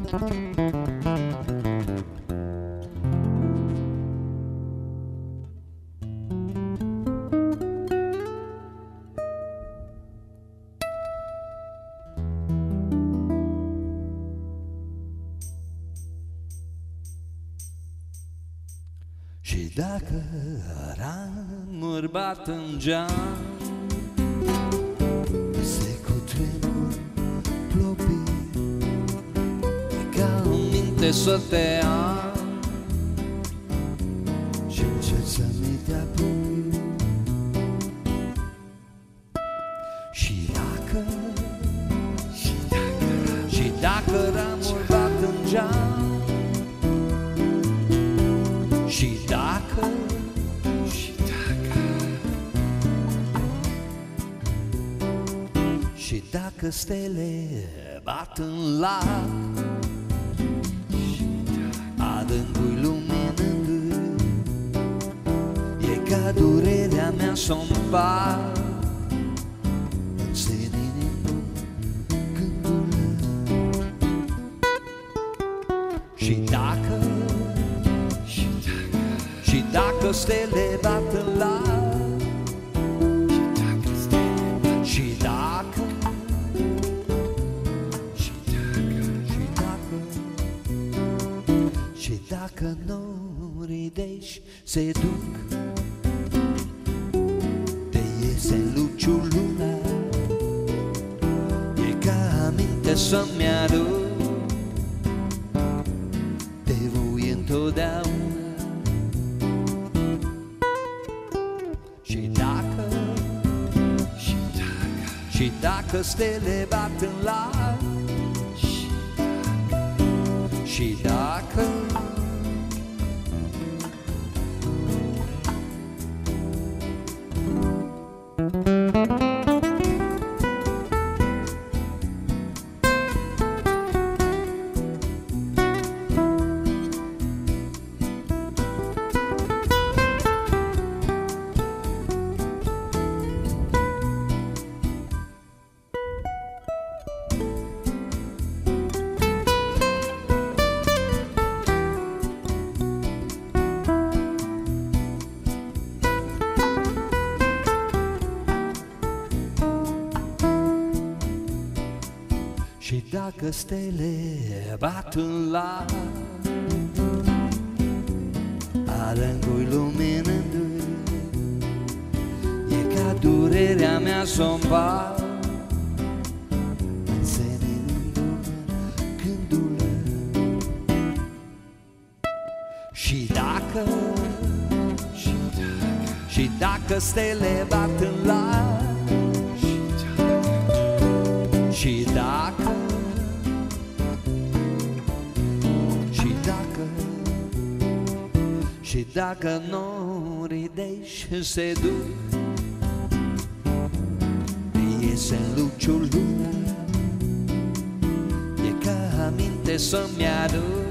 Și dacă ramuri bat în geam, se cutremur plopii, e ca în minte să te am și încerc să mi te apropii. Și dacă ramuri bat în geam, și dacă stele bat în lac, adâncul luminându-i, e ca durerea mea să-mi fac în seninul gândurile. Și dacă stele bat în lac, și dacă norii de-aici se duc, te iese în luciul luna, e ca aminte să-mi aduc, te voi întotdeauna. Și dacă stele bat în lac, și dacă și dacă stele bat în lac, adâncul luminându-i, e ca durerea mea să-mi fac în seninul gândurile. Și dacă stele bat în lac, și dacă norii de-aici se duc, iese în luciul luna, e ca aminte să-mi aduc,